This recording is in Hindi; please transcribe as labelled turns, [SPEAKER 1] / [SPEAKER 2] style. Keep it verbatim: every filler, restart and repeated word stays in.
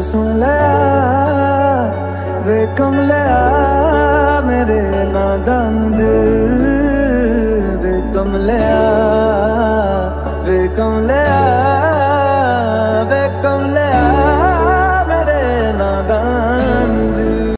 [SPEAKER 1] सुन लिया वे कमलिया मेरे नादान दिल वे कमलिया वे कमलिया।